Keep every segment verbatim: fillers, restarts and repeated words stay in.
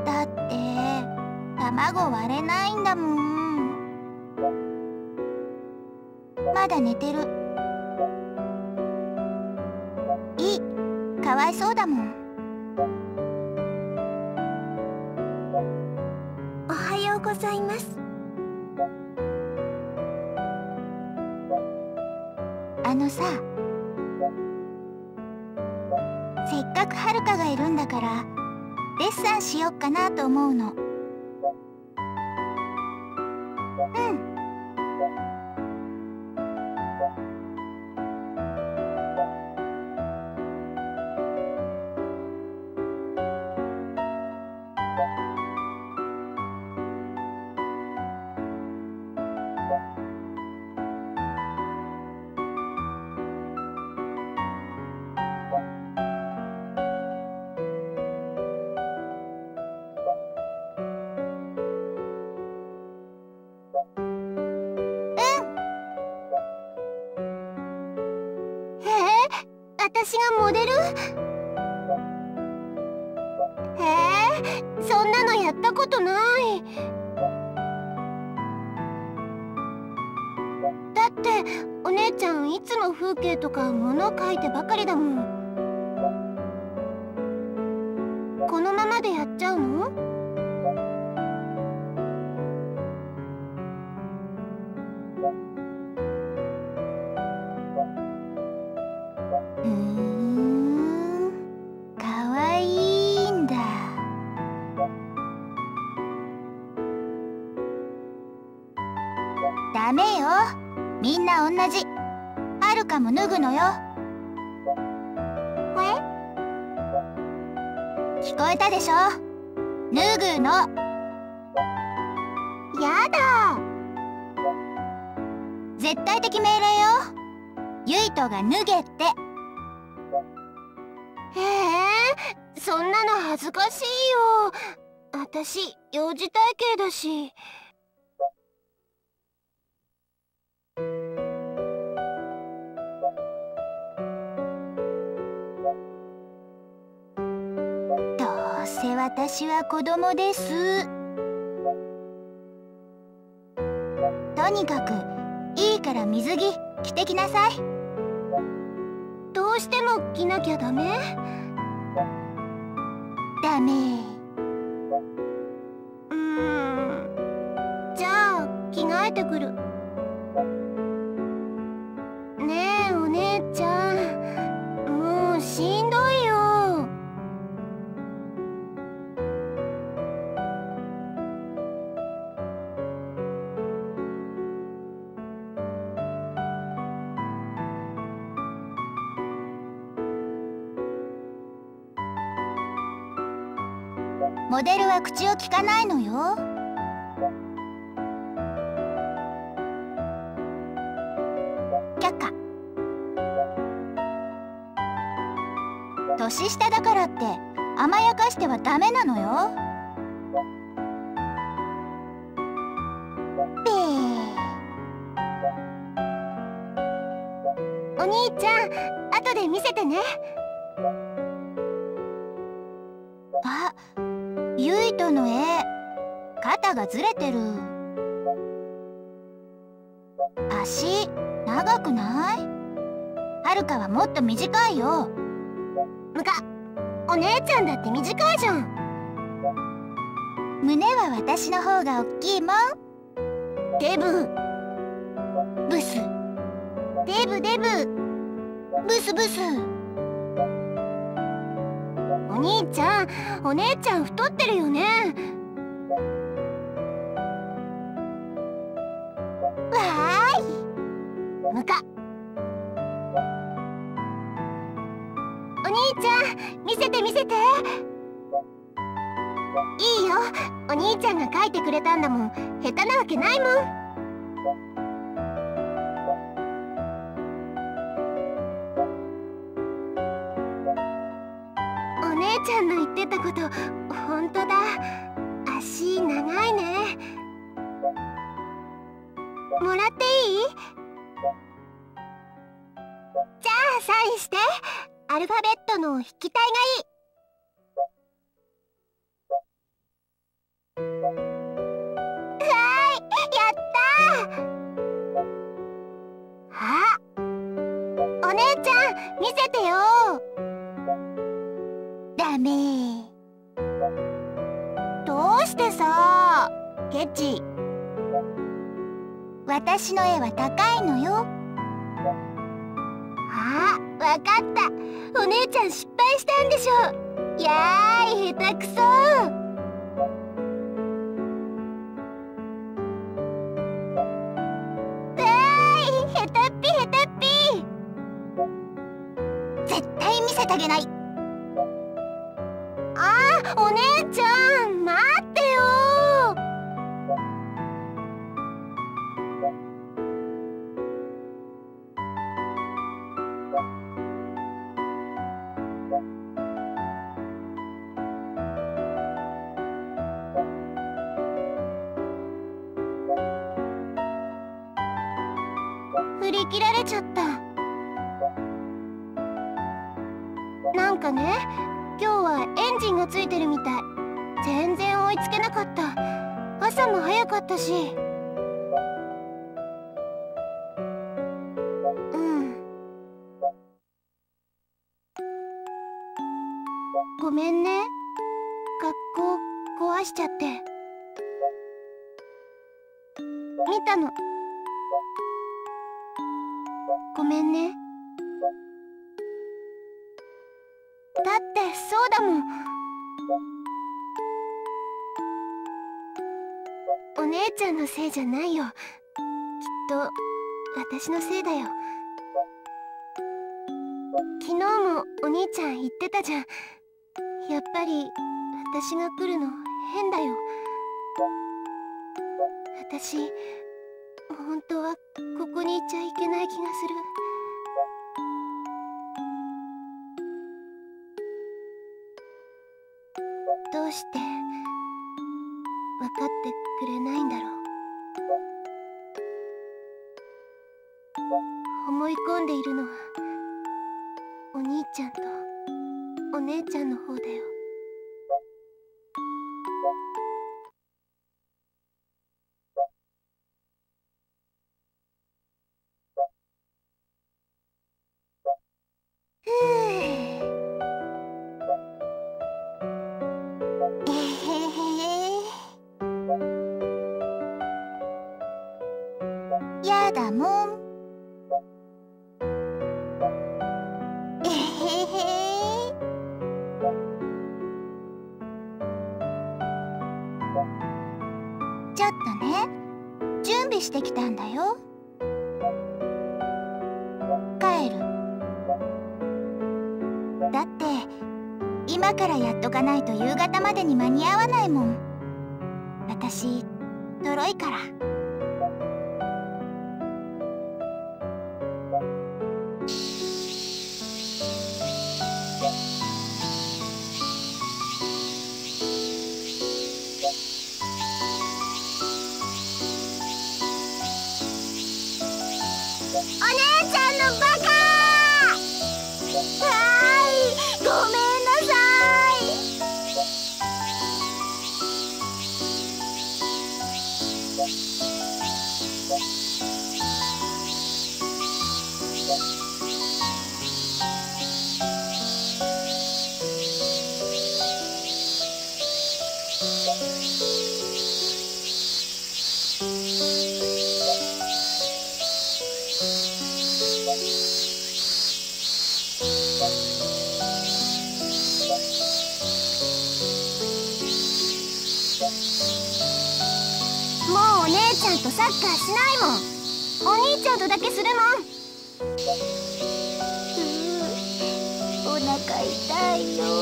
だって卵割れないんだもん。まだ寝てる。いい、かわいそうだもん。おはようございます。あのさ、せっかくはるかがいるんだからデッサンしよっかなと思うの。うん。私がモデル？へえ、そんなのやったことない。だってお姉ちゃんいつも風景とか物描いてばかりだもん。このままでやっちゃうの？ふーん、かわいいんだ。ダメよ、みんな同じ。はるかも脱ぐのよ。え？聞こえたでしょ？脱ぐの。やだ。絶対的命令よ。ゆいとが脱げって。へえ、そんなの恥ずかしいよ。私幼児体型だし。どうせ私は子供です。とにかくいいから水着着てきなさい。どうしても着なきゃダメ？ダメ。うーん、じゃあ着替えてくる。ねえお姉ちゃん、もうしんどいよ。モデルは口をきかないのよ。却下。年下だからって甘やかしてはダメなのよ。べー。お兄ちゃん、後で見せてね。あ、ゆいとの絵、肩がずれてる。足長くない？はるかはもっと短いよ。むか、お姉ちゃんだって短いじゃん。胸は私の方が大きいもん。デブブス、デブデブブスブス。お兄ちゃん、お姉ちゃん太ってるよね。わーい。むか。お兄ちゃん、見せて見せて。いいよ、お兄ちゃんが描いてくれたんだもん。下手なわけないもん。お姉ちゃんの言ってたこと、ほんとだ。足長いね。もらっていい？じゃあサインして。アルファベットの筆記体がいい。 てよ。ダメ。どうしてさ、ケチ。私の絵は高いのよ。あ、わかった。お姉ちゃん失敗したんでしょ。やーい、下手くそ。わーい、下手っぴ下手っぴ。絶対見せてあげない。あー、お姉ちゃん、待ってよ。振り切られちゃった。なんかね、今日はエンジンがついてるみたい。全然追いつけなかった。朝も早かったし。うん。ごめんね。学校壊しちゃって。見たの。ごめんね。だってそうだもん。お姉ちゃんのせいじゃないよ。きっと私のせいだよ。昨日もお兄ちゃん言ってたじゃん。やっぱり私が来るの変だよ。私本当はここにいちゃいけない気がする。どうして分かってくれないんだろう。思い込んでいるのはお兄ちゃんとお姉ちゃんの方だよ。やだもん。えへへ。ちょっとね、準備してきたんだよ。帰る。だって今からやっとかないと夕方までに間に合わないもん。私とろいから。お姉ちゃんのバカー！はい、ごめんなさもうお姉ちゃんとサッカーしないもん。お兄ちゃんとだけするもん。うー、お腹痛いよ。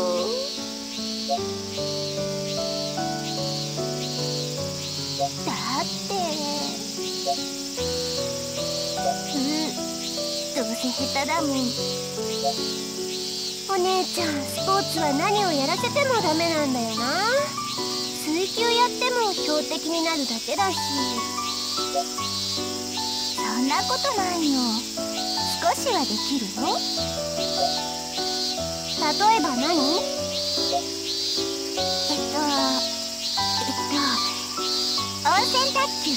だってうんどうせ下手だもん。お姉ちゃん、スポーツは何をやらせてもダメなんだよな。水球やっても標的になるだけだし。そんなことないよ。少しはできるよ。例えば何？えっとえっと温泉卓球。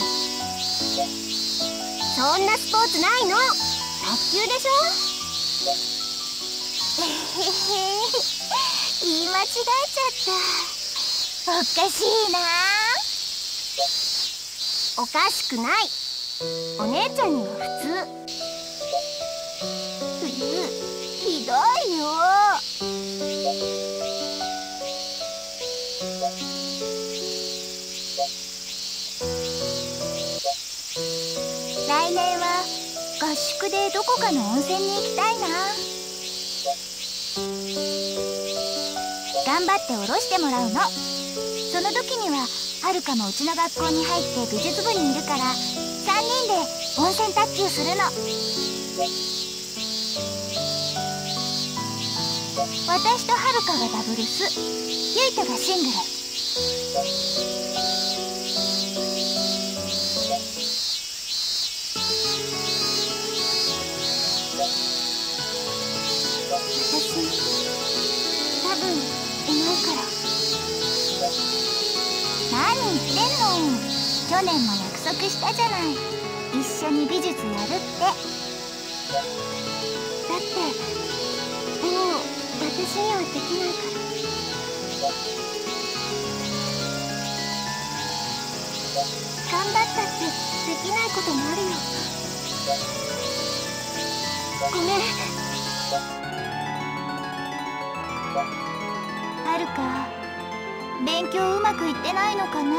そんなスポーツないの。卓球でしょ。 言い間違えちゃった。おかしいな。おかしくない。お姉ちゃんには普通。ふゆ、ひどいよ。来年は合宿でどこかの温泉に行きたいな。頑張って下ろしてもらうの。その時にははるかもうちの学校に入って美術部にいるから、さんにんで温泉卓球するの。私とはるかがダブルス、ゆいとがシングル。私多分いないから。何言ってんの。去年も約束したじゃない。一緒に美術やるって。だってもう私にはできないから。頑張ったってできないこともあるよ。ごめん。はるか、勉強うまくいってないのかな。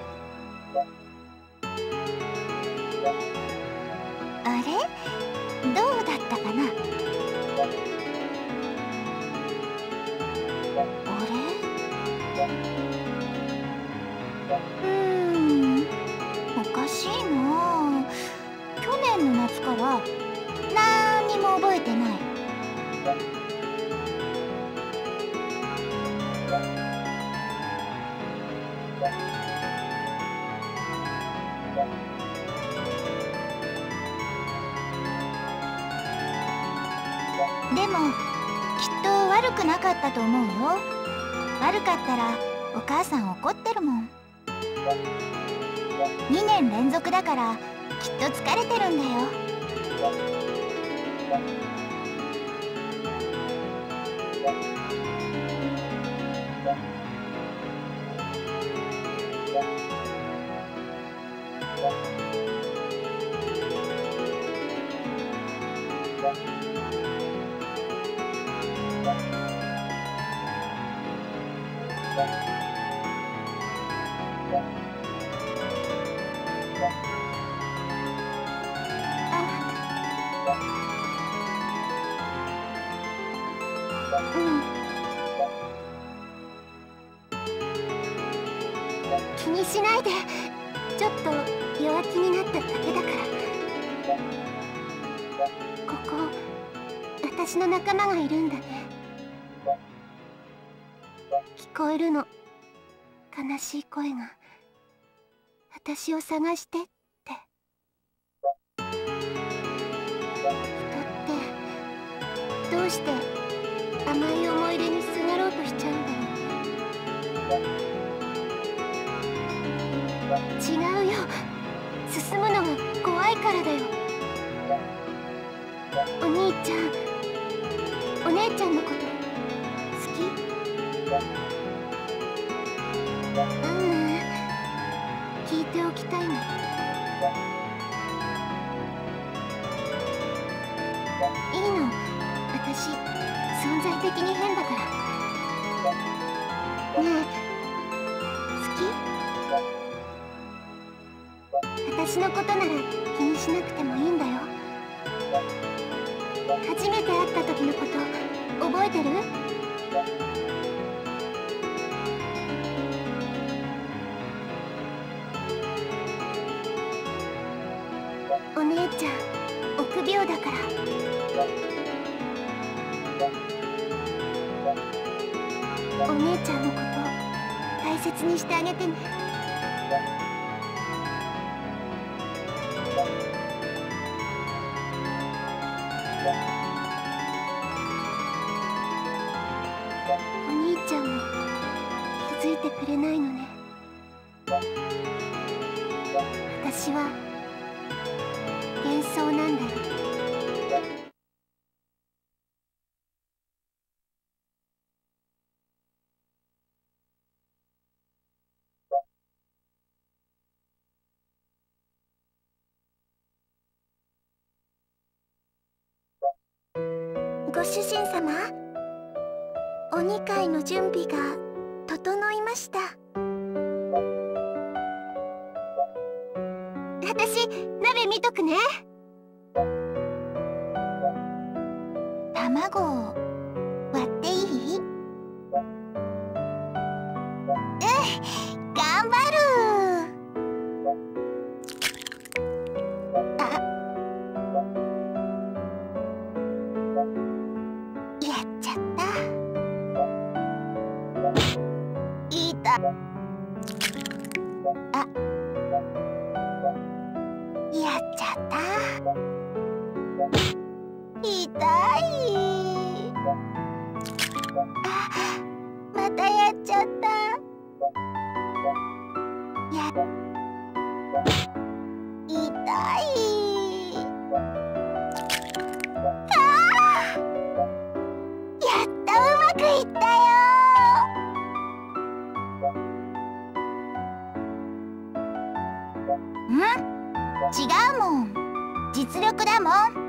あれ、どうだったかな。あれ、うーん、おかしいな。去年の夏からなんにも覚えてない。でもきっと悪くなかったと思うよ。悪かったらお母さん怒ってるもん。にねん連続だからきっと疲れてるんだよ。うん、気にしないで。ちょっと弱気になっただけだから。ここ私の仲間がいるんだね。聞こえるの、悲しい声が。私を探してって。人ってどうして甘い思い出にすがろうとしちゃうんだろう。違うよ。進むのが怖いからだよ。お兄ちゃん、お姉ちゃんのこと好き？ううん、聞いておきたいの。いいの、私存在的に変だから。ねえ、好き？私のことなら気にしなくてもいいんだよ。初めて会った時のこと覚えてる？お姉ちゃん臆病だから。お姉ちゃんのこと大切にしてあげてね。お兄ちゃんも気づいてくれないのね。私は幻想なんだよ。 ご主人様、お二階の準備が整いました。私、鍋見とくね。卵割っていい？うん、頑張る。あ、やっちゃった。いた。あ、やっちゃった。痛い。あ、またやっちゃった。や、痛い。ああ、やった、うまくいったよ。ん？違うもん。実力だもん。